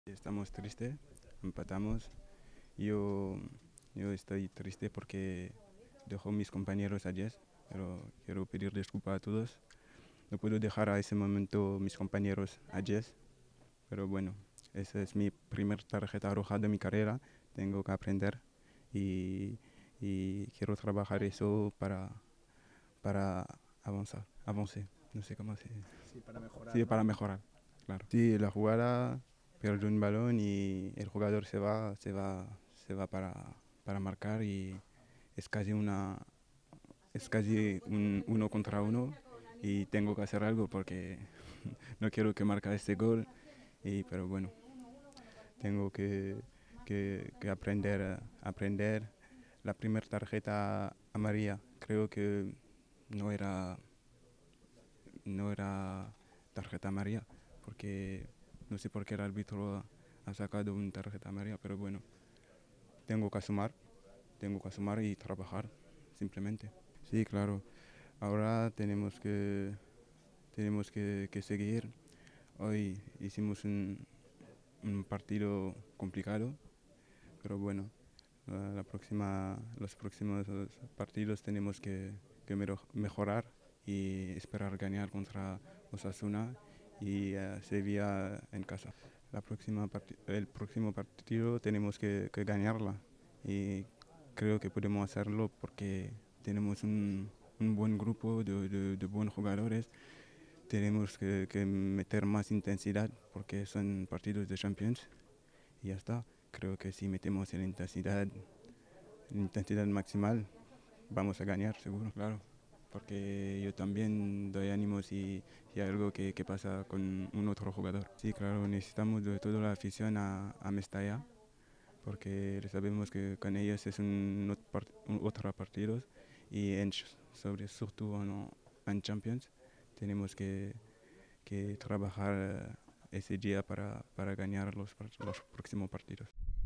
Estamos tristes, empatamos. Yo, yo estoy triste porque dejo mis compañeros ayer, pero quiero pedir disculpas a todos. No puedo dejar a ese momento mis compañeros ayer, pero bueno, esa es mi primer tarjeta roja de mi carrera. Tengo que aprender y, y quiero trabajar eso para avanzar. No sé cómo se. Sí, para mejorar, Sí, ¿no? para mejorar, claro. Sí, la jugada pierde un balón y el jugador se va para marcar y es casi un uno contra uno y tengo que hacer algo porque no quiero que marque este gol pero bueno, tengo que aprender. La primera tarjeta amarilla creo que no era no era tarjeta amarilla, porque no sé por qué el árbitro ha sacado una tarjeta amarilla, pero bueno, tengo que asumir, tengo que asumir y trabajar, simplemente. Sí, claro, ahora tenemos que seguir. Hoy hicimos un partido complicado, pero bueno, los próximos partidos tenemos que mejorar y esperar ganar contra Osasuna y Sevilla en casa. El próximo partido tenemos que ganarla y creo que podemos hacerlo porque tenemos un buen grupo de buenos jugadores. Tenemos que meter más intensidad porque son partidos de Champions y ya está. Creo que si metemos la intensidad maximal, vamos a ganar seguro, claro. Porque yo también doy ánimos si hay algo que pasa con un otro jugador. Sí, claro, necesitamos de toda la afición a Mestalla, porque sabemos que con ellos es un otro partido y sobre en Champions tenemos que trabajar ese día para ganar los próximos partidos.